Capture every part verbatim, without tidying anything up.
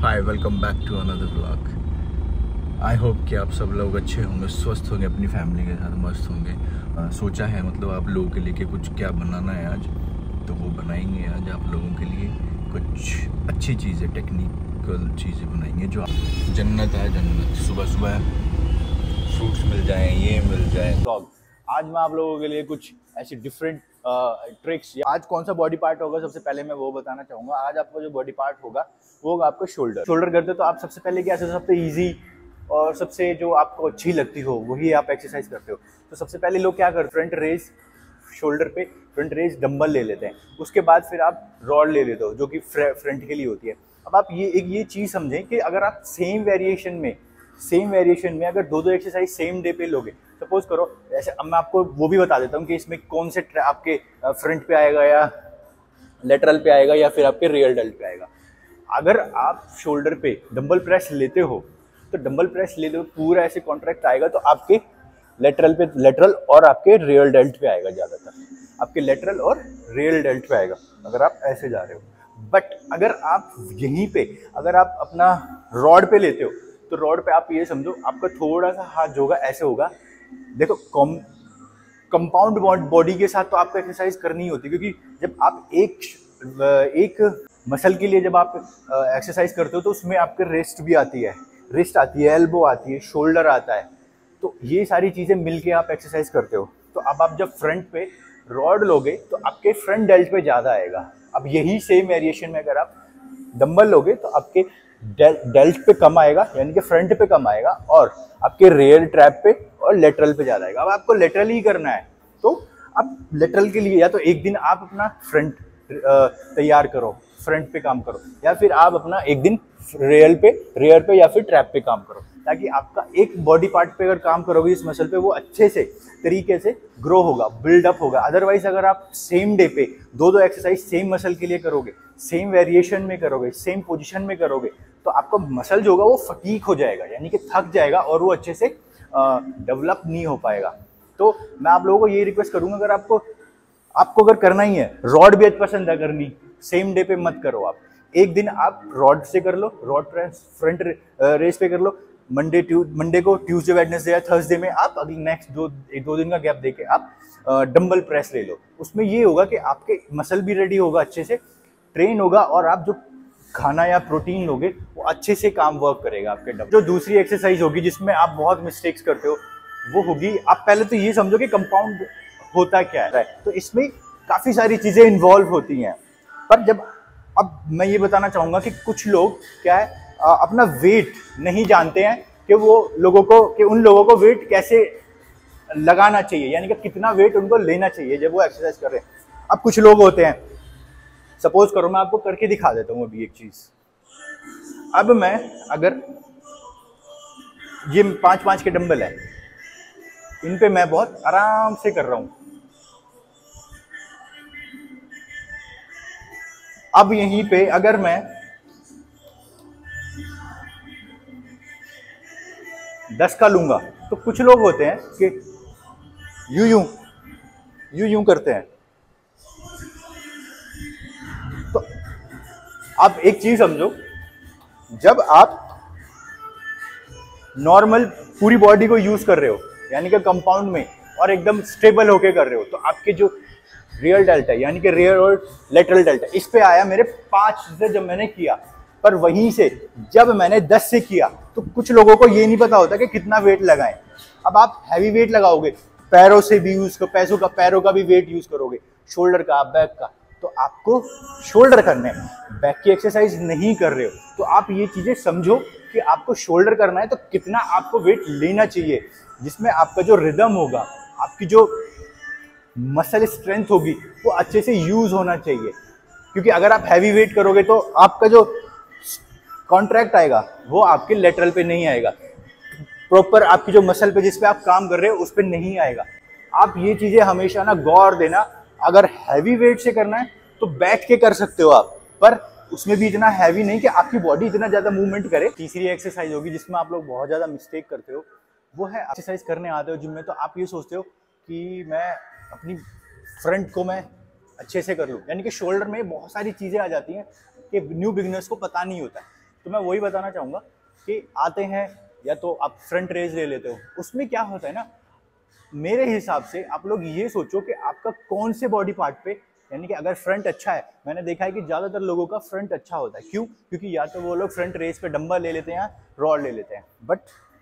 Hi, welcome back to another vlog. I hope कि आप सब लोग अच्छे होंगे, स्वस्थ होंगे, अपनी फैमिली के साथ मस्त होंगे। आ, सोचा है मतलब आप लोगों के लिए कि कुछ क्या बनाना है आज, तो वो बनाएंगे आज आप लोगों के लिए कुछ अच्छी चीज़ें, टेक्निकल चीज़ें बनाएंगे जो आप जन्नत है जन्नत। सुबह सुबह फ्रूट्स मिल जाएँ, ये मिल जाए। व्लॉग आज मैं आप लोगों के लिए कुछ ऐसी डिफरेंट ट्रिक्स, आज कौन सा बॉडी पार्ट होगा सबसे पहले मैं वो बताना चाहूँगा। आज आपका जो बॉडी पार्ट होगा वो होगा आपका शोल्डर। शोल्डर करते तो आप सबसे पहले क्या, सबसे इजी और सबसे जो आपको अच्छी लगती हो वही आप एक्सरसाइज करते हो। तो सबसे पहले लोग क्या करते हैं, फ्रंट रेज शोल्डर पे फ्रंट रेज डंबल ले लेते हैं। उसके बाद फिर आप रॉड ले लेते हो जो कि फ्रंट के लिए होती है। अब आप ये एक ये चीज़ समझें कि अगर आप सेम वेरिएशन में सेम वेरिएशन में अगर दो दो एक्सरसाइज सेम डे पे लोगे, सपोज करो ऐसे, अब मैं आपको वो भी बता देता हूँ कि इसमें कौन से आपके फ्रंट पे आएगा या लेटरल पे आएगा या फिर आपके रियल डेल्ट पे आएगा। अगर आप शोल्डर पे डंबल प्रेस लेते हो तो डंबल प्रेस लेते हो पूरा ऐसे कॉन्ट्रैक्ट आएगा, तो आपके लेटरल पे लेटरल और आपके रियल डेल्ट पे आएगा, ज़्यादातर आपके लेटरल और रियल डेल्ट पे आएगा अगर आप ऐसे जा रहे हो। बट अगर आप यहीं पे अगर आप अपना रॉड पे लेते हो तो रॉड पे आप ये समझो आपका थोड़ा सा हाथ जो होगा ऐसे होगा। देखो कॉम कंपाउंड बॉडी के साथ तो आपको एक्सरसाइज करनी होती है, क्योंकि जब आप एक एक मसल के लिए जब आप एक्सरसाइज करते हो तो उसमें आपके रिस्ट भी आती है, रिस्ट आती है, एल्बो आती है, शोल्डर आता है, तो ये सारी चीज़ें मिलके आप एक्सरसाइज करते हो। तो अब आप जब फ्रंट पे रॉड लोगे तो आपके फ्रंट डेल्ट पे ज़्यादा आएगा। अब यही सेम वेरिएशन में अगर आप डंबल लोगे तो आपके डेल्ट पे कम आएगा, यानी कि फ्रंट पे कम आएगा, और आपके रियर ट्रैप पे और लेटरल पे ज़्यादा आएगा। अब आपको लेटरल ही करना है तो आप लेटरल के लिए या तो एक दिन आप अपना फ्रंट तैयार करो, फ्रंट पे काम करो, या फिर आप अपना एक दिन रियर पे रियर पे या फिर ट्रैप पे काम करो, ताकि आपका एक बॉडी पार्ट पे अगर काम करोगे इस मसल पे वो अच्छे से तरीके से ग्रो होगा, बिल्डअप होगा। अदरवाइज अगर आप सेम डे पे दो दो एक्सरसाइज सेम मसल के लिए करोगे, सेम वेरिएशन में करोगे, सेम पोजीशन में करोगे, तो आपका मसल जो होगा वो फटीक हो जाएगा, यानी कि थक जाएगा और वो अच्छे से डेवलप नहीं हो पाएगा। तो मैं आप लोगों को ये रिक्वेस्ट करूंगा, अगर आपको आपको अगर करना ही है, रॉड भी पसंद है करनी, सेम डे पे मत करो। आप एक दिन आप रॉड से कर लो, रॉड प्रेस फ्रंट रेस पे कर लो, मंडे ट्यू मंडे को ट्यूसडे वेडनेसडे या थर्सडे में आप अगली नेक्स्ट दो एक दो दिन का गैप देके आप डंबल प्रेस ले लो। उसमें ये होगा कि आपके मसल भी रेडी होगा, अच्छे से ट्रेन होगा, और आप जो खाना या प्रोटीन लोगे वो अच्छे से काम वर्क करेगा आपके डंबल। जो दूसरी एक्सरसाइज होगी जिसमें आप बहुत मिस्टेक्स करते हो वो होगी, आप पहले तो ये समझो कि कंपाउंड होता क्या है। तो इसमें काफ़ी सारी चीज़ें इन्वॉल्व होती हैं, पर जब अब मैं ये बताना चाहूँगा कि कुछ लोग क्या है आ, अपना वेट नहीं जानते हैं कि वो लोगों को कि उन लोगों को वेट कैसे लगाना चाहिए, यानी कि कितना वेट उनको लेना चाहिए जब वो एक्सरसाइज कर रहे हैं। अब कुछ लोग होते हैं, सपोज करो मैं आपको करके दिखा देता हूँ अभी एक चीज़। अब मैं अगर ये पाँच पाँच के डंबल है, इन पे मैं बहुत आराम से कर रहा हूँ। अब यहीं पे अगर मैं दस का लूंगा तो कुछ लोग होते हैं कि यूं यूं यूं यूं करते हैं। तो आप एक चीज समझो, जब आप नॉर्मल पूरी बॉडी को यूज कर रहे हो, यानी कि कंपाउंड में, और एकदम स्टेबल होके कर रहे हो, तो आपके जो रियल डेल्ट है, यानी कि रियर और लेटरल डेल्ट है, इस पे आया मेरे पाँच से जब मैंने किया। पर वहीं से जब मैंने दस से किया तो कुछ लोगों को ये नहीं पता होता कि कितना वेट लगाएं। अब आप हैवी वेट लगाओगे, पैरों से भी यूज कर पैसों का पैरों का भी वेट यूज करोगे, शोल्डर का, बैक का, तो आपको शोल्डर करने हैं, बैक की एक्सरसाइज नहीं कर रहे हो। तो आप ये चीजें समझो कि आपको शोल्डर करना है तो कितना आपको वेट लेना चाहिए, जिसमें आपका जो रिदम होगा, आपकी जो मसल स्ट्रेंथ होगी वो अच्छे से यूज होना चाहिए। क्योंकि अगर आप हैवी वेट करोगे तो आपका जो कॉन्ट्रैक्ट आएगा वो आपके लेटरल पे नहीं आएगा, प्रॉपर आपकी जो मसल पे जिस पे आप काम कर रहे हो उस पे नहीं आएगा। आप ये चीजें हमेशा ना गौर देना। अगर हैवी वेट से करना है तो बैठ के कर सकते हो आप, पर उसमें भी इतना हैवी नहीं कि आपकी बॉडी इतना ज्यादा मूवमेंट करे। तीसरी एक्सरसाइज होगी जिसमें आप लोग बहुत ज्यादा मिस्टेक करते हो, वो है एक्सरसाइज करने आते हो जिम में तो आप ये सोचते हो कि मैं अपनी फ्रंट को मैं अच्छे से कर लूँ, यानी कि शोल्डर में बहुत सारी चीज़ें आ जाती हैं कि न्यू बिगिनर्स को पता नहीं होता है तो मैं वही बताना चाहूँगा कि आते हैं या तो आप फ्रंट रेज ले लेते हो, उसमें क्या होता है ना, मेरे हिसाब से आप लोग ये सोचो कि आपका कौन से बॉडी पार्ट पे, यानी कि अगर फ्रंट अच्छा है, मैंने देखा है कि ज़्यादातर लोगों का फ्रंट अच्छा होता है। क्यों? क्योंकि या तो वो लोग फ्रंट रेस पे डंबल ले लेते हैं या रॉड ले लेते हैं, बट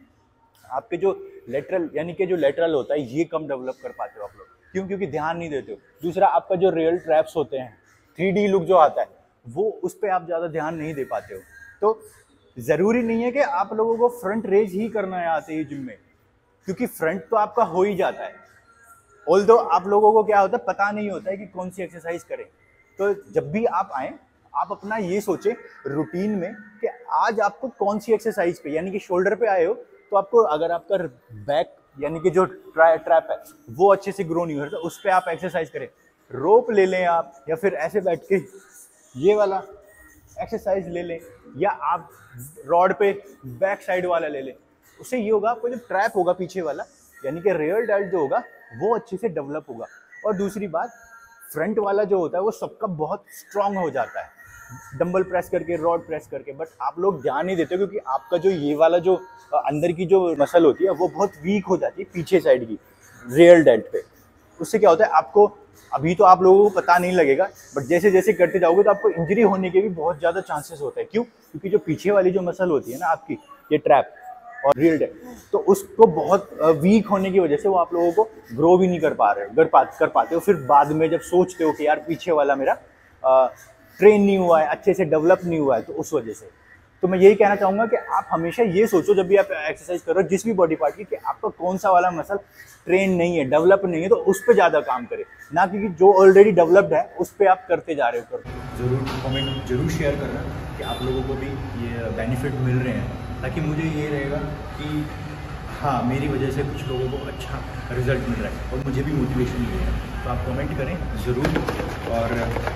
आपके जो लेटरल यानी कि जो लेटरल होता है ये कम डेवलप कर पाते हो आप लोग। क्यों? क्योंकि ध्यान नहीं देते हो। दूसरा, आपका जो रियल ट्रैप्स होते हैं, थ्री डी लुक जो आता है, वो उस पर आप ज़्यादा ध्यान नहीं दे पाते हो। तो ज़रूरी नहीं है कि आप लोगों को फ्रंट रेज ही करना है आते ही जिम में, क्योंकि फ्रंट तो आपका हो ही जाता है। ऑल्दो आप लोगों को क्या होता है, पता नहीं होता है कि कौन सी एक्सरसाइज करें। तो जब भी आप आए, आप अपना ये सोचें रूटीन में कि आज आपको कौन सी एक्सरसाइज पे, यानी कि शोल्डर पे आए हो तो आपको, अगर आपका बैक यानी कि जो ट्रा, ट्रैप है वो अच्छे से ग्रो नहीं हो रहा, तो उस पर आप एक्सरसाइज करें। रोप ले लें आप, या फिर ऐसे बैठ के ये वाला एक्सरसाइज ले लें, या आप रॉड पे बैक साइड वाला ले लें। उससे ये होगा, आपको जो ट्रैप होगा पीछे वाला, यानी कि रियल डेल्ट जो होगा वो अच्छे से डेवलप होगा। और दूसरी बात, फ्रंट वाला जो होता है वो सबका बहुत स्ट्रांग हो जाता है डंबल प्रेस करके, रॉड प्रेस करके, बट आप लोग ध्यान नहीं देते, क्योंकि आपका जो ये वाला जो अंदर की जो मसल होती है वो बहुत वीक हो जाती है पीछे साइड की रियल डेल्ट पे। उससे क्या होता है, आपको अभी तो आप लोगों को पता नहीं लगेगा, बट जैसे जैसे करते जाओगे तो आपको इंजरी होने के भी बहुत ज़्यादा चांसेस होते हैं। क्यों? क्योंकि जो पीछे वाली जो मसल होती है ना आपकी, ये ट्रैप और रियल डेल्ट, तो उसको बहुत वीक होने की वजह से वो आप लोगों को ग्रो भी नहीं कर पा रहे कर पा कर पाते हो। फिर बाद में जब सोचते हो कि यार पीछे वाला मेरा आ, ट्रेन नहीं हुआ है, अच्छे से डेवलप नहीं हुआ है, तो उस वजह से। तो मैं यही कहना चाहूँगा कि आप हमेशा ये सोचो जब भी आप एक्सरसाइज करो जिस भी बॉडी पार्ट की, कि आपका कौन सा वाला मसल ट्रेन नहीं है, डेवलप नहीं है, तो उस पर ज़्यादा काम करें, ना कि जो ऑलरेडी डेवलप्ड है उस पर आप करते जा रहे हो। कर ज़रूर कमेंट जरूर शेयर करना कि आप लोगों को भी ये बेनिफिट मिल रहे हैं, ताकि मुझे ये रहेगा कि हाँ, मेरी वजह से कुछ लोगों को अच्छा रिजल्ट मिल रहा है और मुझे भी मोटिवेशन मिल रहा है। तो आप कमेंट करें ज़रूर, और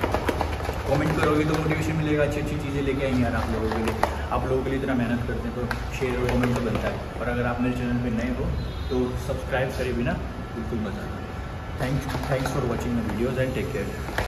कमेंट करोगे तो मोटिवेशन मिलेगा, अच्छी अच्छी चीज़ें लेके आएंगे यार आप लोगों के लिए। आप लोगों के लिए इतना मेहनत करते हैं तो शेयर और कमेंट तो बनता है। और अगर आप मेरे चैनल पे नए हो तो सब्सक्राइब करे बिना बिल्कुल मत आना। Thanks thanks for watching my videos and take care.